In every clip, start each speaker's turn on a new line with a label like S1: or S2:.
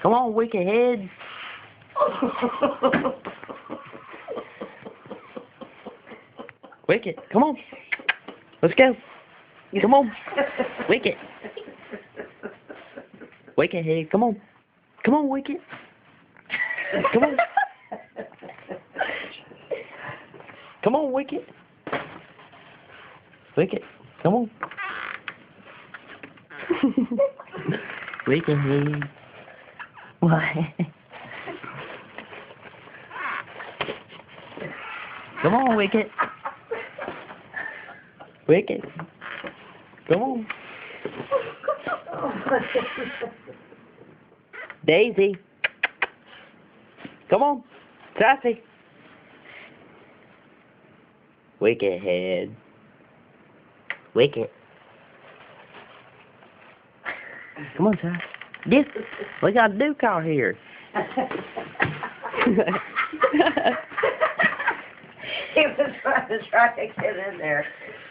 S1: Come on, wicket head. Wicket, come on. Let's go. Come on. Wicket. Wicket head, come on. Come on, wicket. Come on. Come on, wicket. Wicket, come on. Wicket head. What? Come on, wicket. Wicket. Come on. Daisy. Come on. Sassy. Wicket head. Wicket. Come on, Sass. Duke. We got a Duke out here.
S2: He was trying to get in there.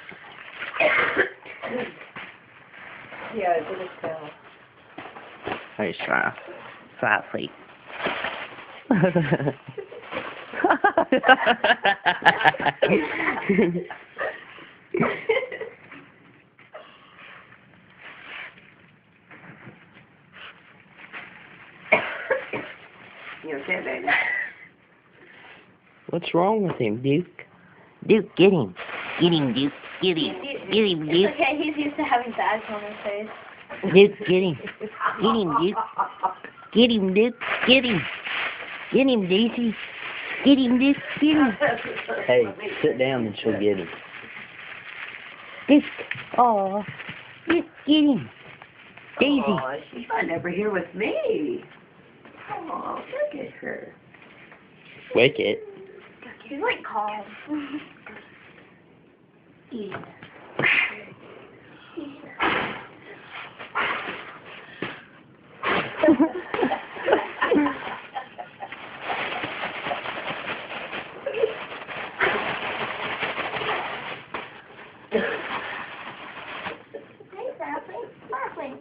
S2: Yeah, it didn't fell.
S1: Nice try. Sassy.
S2: You okay, baby?
S1: What's wrong with him, Duke? Duke, get him. Get him, Duke. Get him. Get him, Duke.
S3: It's okay, he's used to having bags on his face.
S1: Duke, get him. Get him, Duke. Get him, Duke. Get him. Get him, Daisy. Get him, Duke. Get him. Hey, sit down and she'll get him. Duke. Aw. Duke, get him. Daisy.
S2: Oh, she's not never here with me. Oh, look at her.
S1: Wicket.
S3: He's like calm.
S2: Yeah.
S3: Hey, Sassy. Laughing.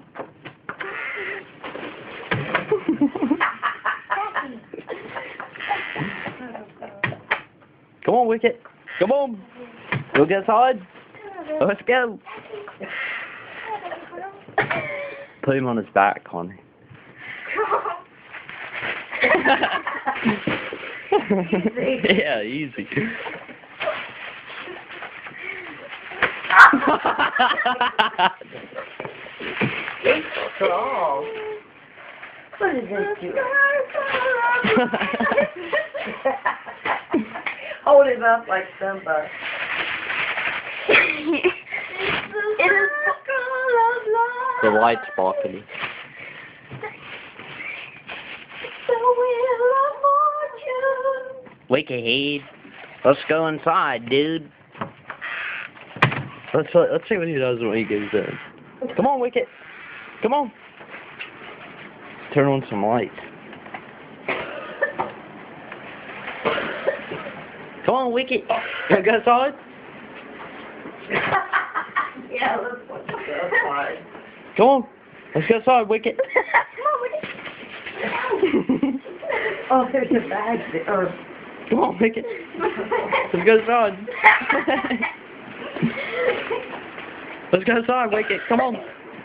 S1: Come on, Wicket. Come on. Go get outside. Let's go. Put him on his back, Connie. Yeah, easy.
S2: Oh. What is this doing? Hold him up like Simba.
S1: The light's blocking him. Wicket head. Let's go inside, dude. Let's see what he does when he goes in. Come on, Wicket. Come on. Turn on some lights. Come on, Wicket. Wanna go outside?
S2: Yeah, let's go outside.
S1: Come on. Let's go outside, Wicket.
S2: Oh, there's a bag there.
S1: Come on, Wicket. Let's go outside. Let's go outside, Wicket. Come on.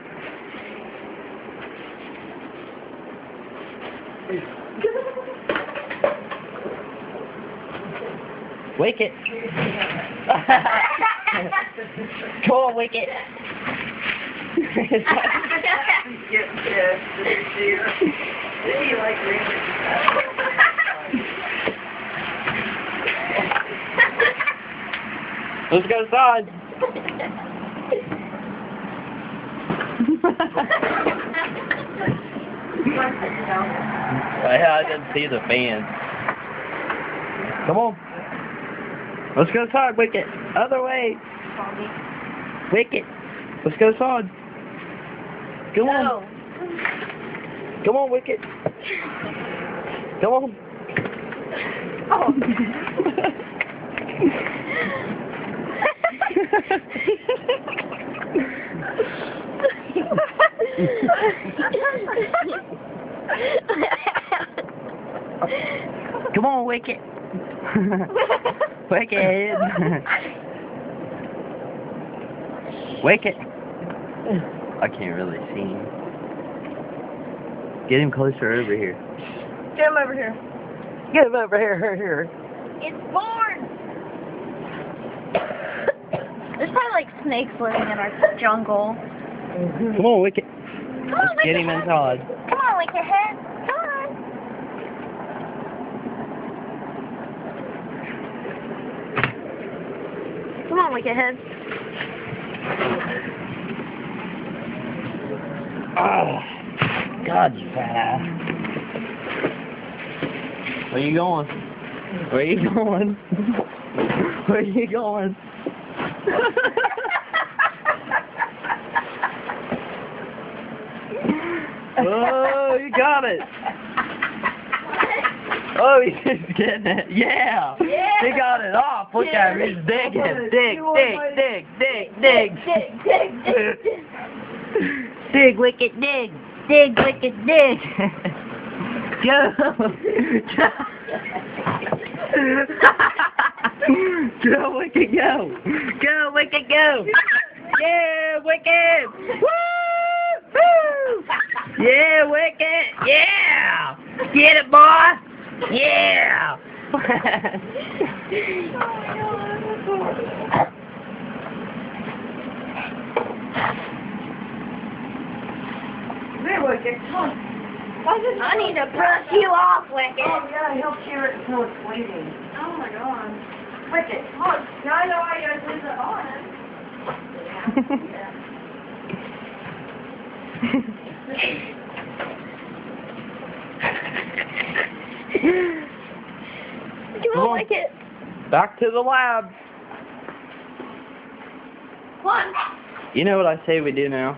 S1: Wicket. Come on, Wicket. Let's go outside. I didn't see the fans. Come on. Let's go outside, Wicket. Other way. Wicket. Let's go outside. Come on. Come on, Wicket. Come on.
S3: Oh.
S1: Wicket. Wicket. Wicket. I can't really see him. Get him closer over here.
S3: Get him over here.
S1: Get him over here.
S3: It's born! There's probably like snakes living in our jungle.
S1: Come on, Wicket.
S3: Come
S1: Let's
S3: on,
S1: get him
S3: Wicket.
S1: inside.
S3: Come on, Wicket head. Come on. Come on, Wicket head.
S1: Oh, God, you fat ass. Where you going? Where you going? Where you going? Oh, you got it. Oh, he's just getting it. Yeah. He got it off. Look at him. He's digging. Dig. Dig, Wicket, dig. Dig, Wicket, dig. Go. Go, Wicket, go. Go, Wicket, go. Yeah, Wicket. Woo! Woo! Yeah, Wicket. Yeah. Get it, boy. Yeah.
S2: There, Wicket. Come on.
S3: I need to brush you off, Wicket.
S2: Oh, yeah, he'll cheer it until it's bleeding.
S3: Oh my god.
S2: Wicket, come on. Now I know why you guys leave it on.
S3: Come on, Wicket.
S1: Back to the lab.
S3: Come on.
S1: You know what I say we do now?